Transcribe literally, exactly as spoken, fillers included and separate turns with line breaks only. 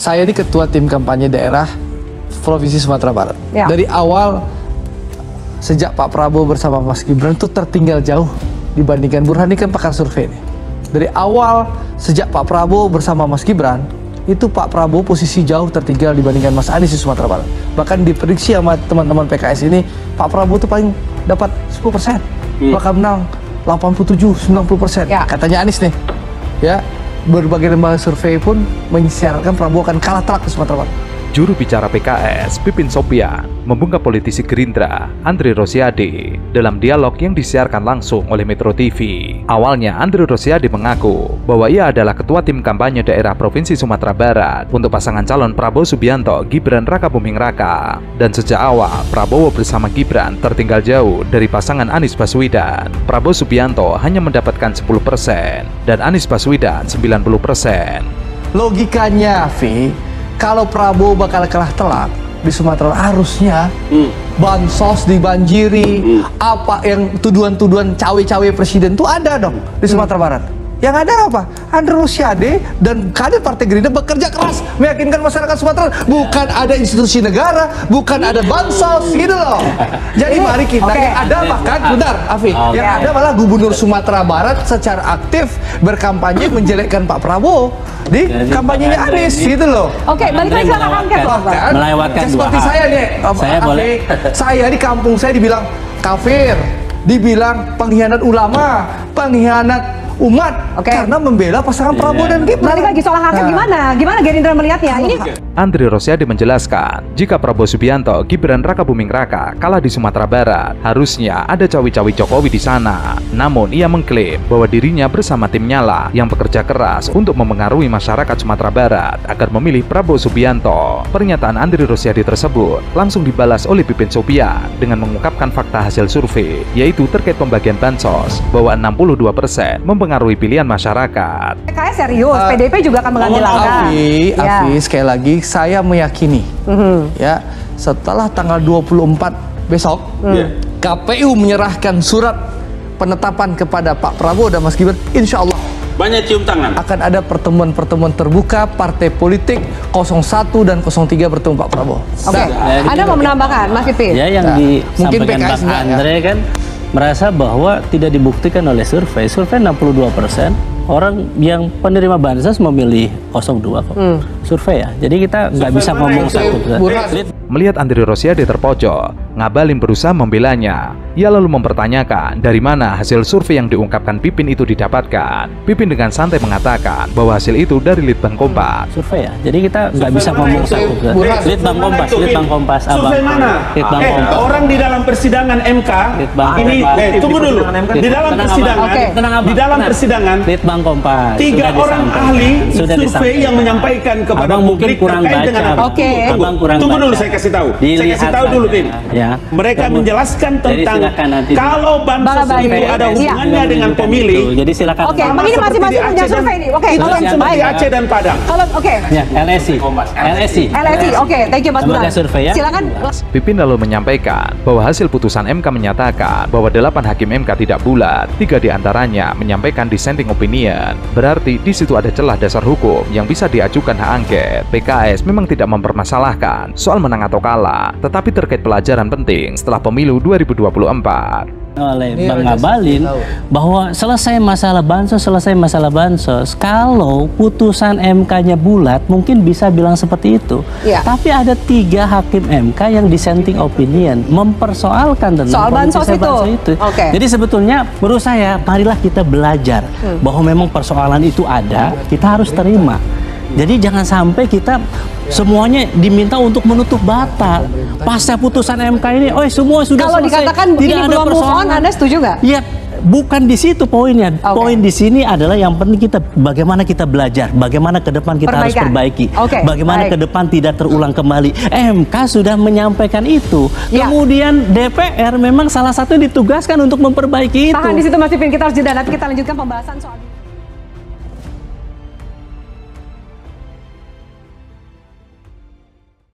Saya ini ketua tim kampanye daerah Provinsi Sumatera Barat. Ya. Dari awal sejak Pak Prabowo bersama Mas Gibran itu tertinggal jauh dibandingkan Burhan, ini kan pakar survei nih. Dari awal sejak Pak Prabowo bersama Mas Gibran itu Pak Prabowo posisi jauh tertinggal dibandingkan Mas Anies di Sumatera Barat. Bahkan diprediksi sama teman-teman P K S ini Pak Prabowo itu paling dapat sepuluh persen, hmm. bakal menang delapan puluh tujuh sampai sembilan puluh persen. Ya. Katanya Anies nih. Ya, berbagai lembaga survei pun mensyaratkan Prabowo akan kalah telak di Sumatera Barat.
Juru bicara P K S, Pipin Sopian, membungkam politisi Gerindra, Andre Rosiade, dalam dialog yang disiarkan langsung oleh Metro T V. Awalnya, Andre Rosiade mengaku bahwa ia adalah ketua tim kampanye daerah Provinsi Sumatera Barat untuk pasangan calon Prabowo Subianto, Gibran Rakabuming Raka. Dan sejak awal, Prabowo bersama Gibran tertinggal jauh dari pasangan Anies Baswedan. Prabowo Subianto hanya mendapatkan sepuluh persen dan Anies Baswedan sembilan puluh persen.
Logikanya, Vi, kalau Prabowo bakal kalah telak di Sumatera, harusnya hmm. bansos dibanjiri, hmm. apa yang tuduhan-tuduhan cawe-cawe presiden itu ada dong di Sumatera Barat. Yang ada apa? Andre Rosiade dan kader Partai Gerindra bekerja keras meyakinkan masyarakat Sumatera bukan ada institusi negara, bukan ada bansos gitu loh. Jadi mari kita, okay. yang ada bahkan, bentar Afi, okay. yang ada malah Gubernur Sumatera Barat secara aktif berkampanye menjelekkan Pak Prabowo di jadi, kampanyenya Anies gitu loh.
Oke, okay, balik lagi ke angket loh, Pak.
Melewatkan dua
seperti saya nih,
saya
Afi,
boleh.
Saya di kampung saya dibilang kafir, dibilang pengkhianat ulama, pengkhianat umat, okay. karena membela pasangan yeah. Prabowo dan Gibran.
Balik lagi soal angket, nah. gimana? Gimana Gerindra melihatnya? Ini
Andre Rosiade menjelaskan, jika Prabowo Subianto, Gibran Rakabuming Raka kalah di Sumatera Barat, harusnya ada cawi-cawi Jokowi di sana. Namun ia mengklaim bahwa dirinya bersama tim Nyala yang bekerja keras untuk memengaruhi masyarakat Sumatera Barat agar memilih Prabowo Subianto. Pernyataan Andre Rosiade tersebut langsung dibalas oleh Pipin Sopian dengan mengungkapkan fakta hasil survei, yaitu terkait pembagian bansos bahwa enam puluh dua persen mempengaruhi pilihan masyarakat.
P K S serius, uh, P D I P juga akan mengambil langkah.
Afi, ya. Afi, sekali lagi saya meyakini, mm-hmm. ya setelah tanggal dua puluh empat besok, mm. K P U menyerahkan surat penetapan kepada Pak Prabowo dan Mas Gibran, insya Allah
banyak cium tangan.
Akan ada pertemuan-pertemuan terbuka partai politik nol satu dan nol tiga bertemu Pak Prabowo.
Oke, okay. nah, Anda mau menambahkan, Mas Pipin?
Ya, yang nah, disampaikan Bang Andre ya. kan merasa bahwa tidak dibuktikan oleh survei. Survei enam puluh dua persen orang yang penerima bansos memilih nol dua kok. Hmm. Survei ya. Jadi kita nggak bisa ngomong satu.
Melihat Andre Rosiade terpojok, Ngabalin berusaha membelanya. Ia lalu mempertanyakan dari mana hasil survei yang diungkapkan Pipin itu didapatkan. Pipin dengan santai mengatakan bahwa hasil itu dari Litbang Kompas.
Survei ya. Jadi kita nggak bisa ngomong satu. Litbang Kompas, Litbang Kompas.
Survei mana?
Litbang
eh,
Kompas.
Orang di dalam persidangan M K ini, eh, tunggu dulu. Di dalam persidangan,
okay.
di dalam persidangan,
Litbang Kompas.
Tiga orang ahli survei yang menyampaikan kepada
Abang mungkin kurang baca.
Oke.
Abang kurang
Tunggu
baca.
dulu saya kasih tahu.
Dilihat
saya kasih tahu dulu, Pin.
Ya.
Mereka Kamu, menjelaskan tentang kalau bansos itu ada hubungannya ya. dengan pemilih.
Itu. Jadi silakan.
Oke, okay, begini masing-masing punya survei nih. Oke,
itu kan seperti Aceh dan Padang.
Kalau oke. Okay.
Ya, L S I. L S I.
L S I. Oke, okay, thank you Mas Burhan.
Ya?
Silakan.
Pipin lalu menyampaikan bahwa hasil putusan M K menyatakan bahwa delapan hakim M K tidak bulat, tiga diantaranya menyampaikan dissenting opinion. Berarti di situ ada celah dasar hukum yang bisa diajukan hak angket. P K S memang tidak mempermasalahkan soal menang atau kalah, tetapi terkait pelajaran penting setelah pemilu dua ribu dua puluh empat.
Oleh Bang Ngabalin bahwa selesai masalah bansos, selesai masalah bansos. Kalau putusan M K-nya bulat, mungkin bisa bilang seperti itu. Ya. Tapi ada tiga hakim M K yang dissenting opinion, mempersoalkan tentang
soal bansos itu.
bansos itu.
Okay.
Jadi sebetulnya menurut saya, marilah kita belajar hmm. bahwa memang persoalan itu ada, kita harus terima. Jadi jangan sampai kita semuanya diminta untuk menutup bata. Pasca putusan M K ini, oh semua sudah
kalau
selesai.
Dikatakan
tidak
ini
ada
belum move on, Anda setuju nggak?
Iya, bukan di situ poinnya. Okay. Poin di sini adalah yang penting kita bagaimana kita belajar, bagaimana ke depan kita Perbaikan. harus perbaiki,
okay.
bagaimana
Baik.
ke depan tidak terulang kembali. M K sudah menyampaikan itu. Ya. Kemudian D P R memang salah satu ditugaskan untuk memperbaiki itu.
Tahan di situ Mas Pipin, kita harus jeda. Nanti kita lanjutkan pembahasan soal